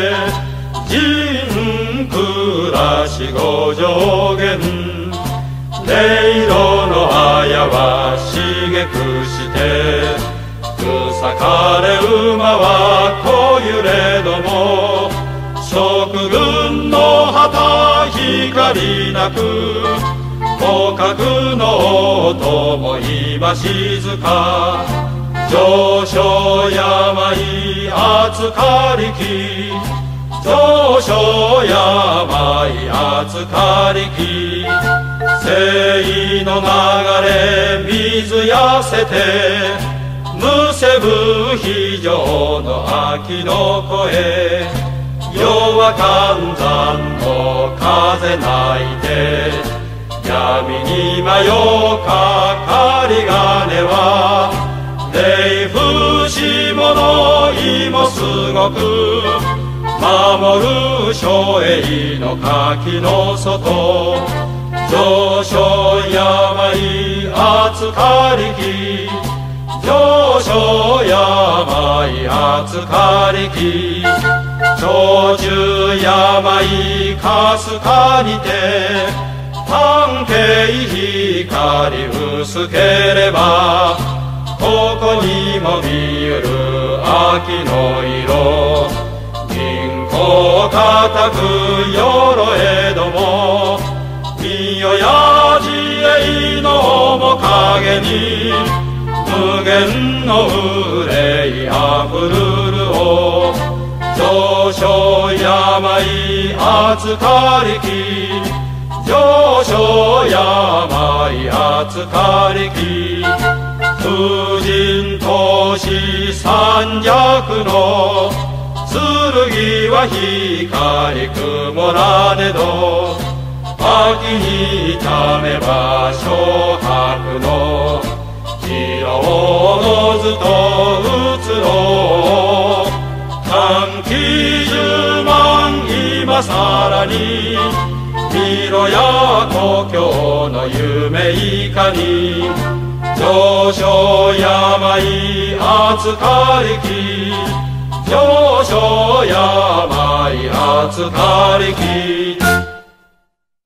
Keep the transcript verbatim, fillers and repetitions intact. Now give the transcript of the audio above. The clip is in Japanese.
人暮らしご上限音色の綾は茂くして草枯れ馬はこゆれども食軍の旗光なく互角の音も今静か上昇山い厚かりき上昇山い厚かりき清の流れ水痩せてむせぶ非常の秋の声夜は寒山の風鳴いて闇に迷うかかり金は霊風し物いもすごく守る松栄の柿の外上昇山い厚かりき上昇山い厚かりき長寿山いかすかにて半径光薄ければここにも見ゆる秋の色銀行固く鎧えども見よや自衛の面影に無限の憂いあふるるを上昇山い厚かりき上昇山い厚かりき風神投資三尺の剣は光曇らねど秋に痛めば昇白の色をずと移ろう短期十万今さらに見ろや故郷の夢いかに上昇山い厚かりき上昇山い厚かりき